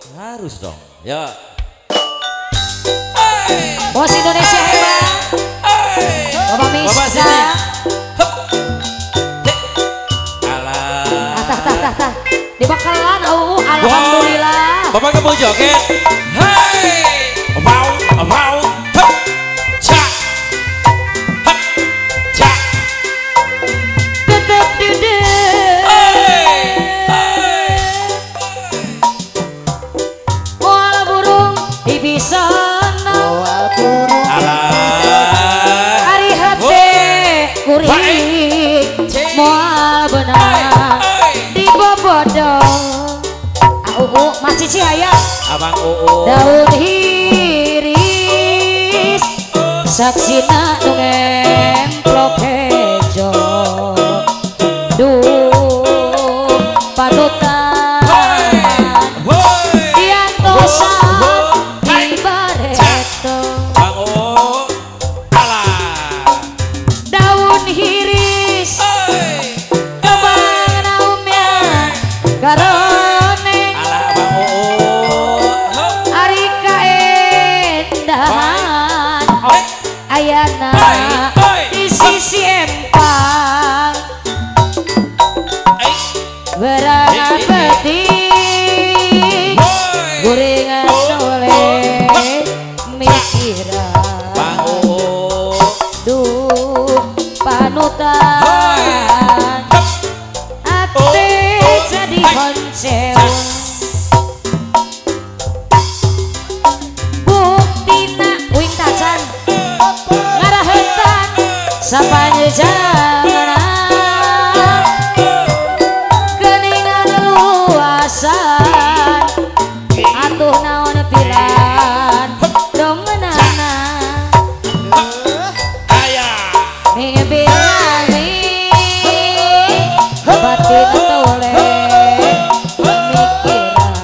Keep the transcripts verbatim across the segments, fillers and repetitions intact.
Harus dong. Ya. Bos Indonesia hebat. Bapak Misda. Alah. Tah tah tah tah. Di bakalan oh alhamdulillah. Bapak kamu joget. Hai. Mau mau. Ca. Ca. Tetep dede. Mual burung di bisana. Hari hati kuring. Mual benang di bobodong. Uu Mas Cici aya. Abang Uu. Daun hiris saksina nu ngemplok hejo. Duh panutan diantosan di bareto. Bang Uu. Alah. Daun hiris kebang naumnya garone. Alah Bang Uu. Ari kaendahan ayana di sisi empang berangan peting gorengan oleh mikiran Bang Uu. duh panutan ate jadi konsew buktina uing tacan ngarahetan sapanya jangan keningan luasan atuh naon pilan dong menana Ayah. mimpi lami batin toleh mikiran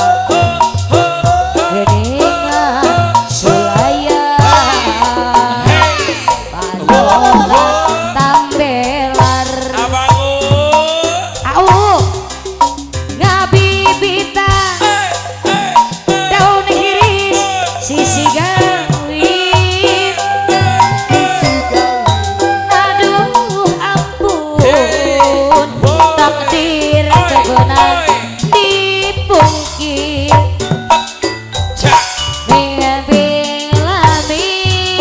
keningan sulaya panolan tambelar Abang Uu. au ngabibita daun hiris sisi gawin aduh ampun takdir kebenar dipungkir mimpi lami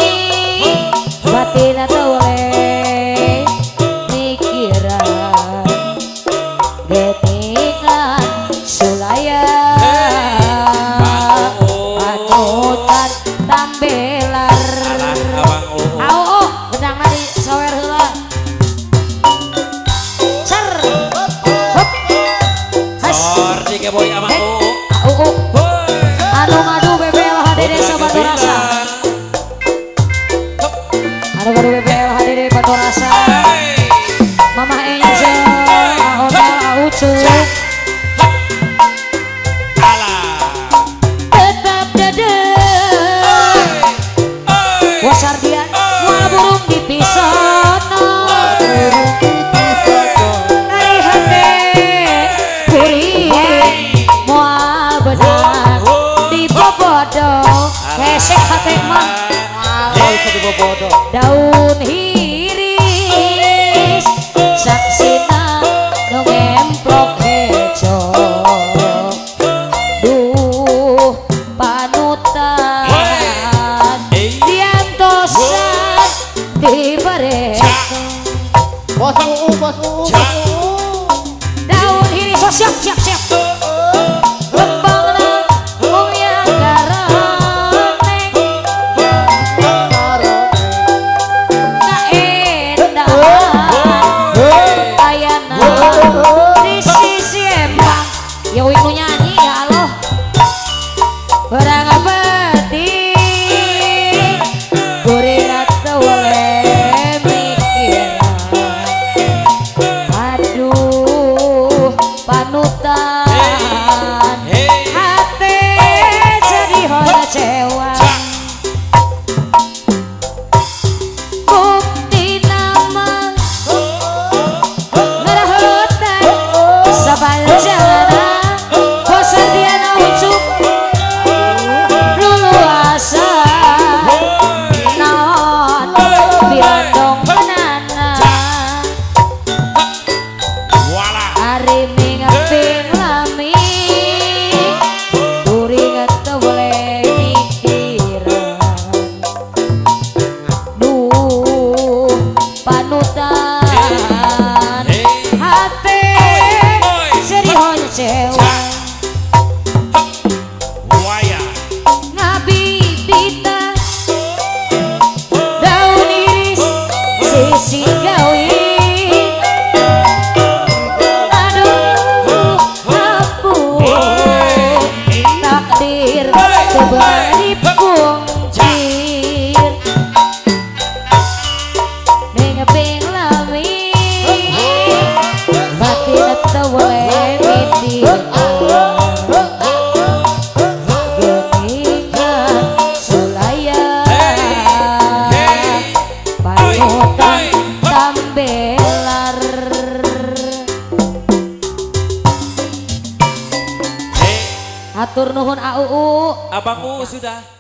batin toleh mikiran getingan sulaya panutan tambelar Alah Abang Uu. au benang nari sawer heula ser hop has Sor di keboy Abang Uu. au anu ngadu B B L H D D Sabatu Rasa anu ngadu B B L H D D Batu Rasa Mama Angel Hotel Aucuk Alah. tetap dede wasardian mual burung di pisono hari hati kuring mual benang di bobodong hesek hati mah daun hiris saksina nu ngemplok hejo duh panutan diantosan di bareto Bos Uu, bos Uu, bos Uu. daun hiris oh, siap siap siap lembang naungnya garoneng bari pungkir ning ping lami batin tewele mitir geningan sulaya panutan tambelar atur nuhun A U U Abang U U sudah.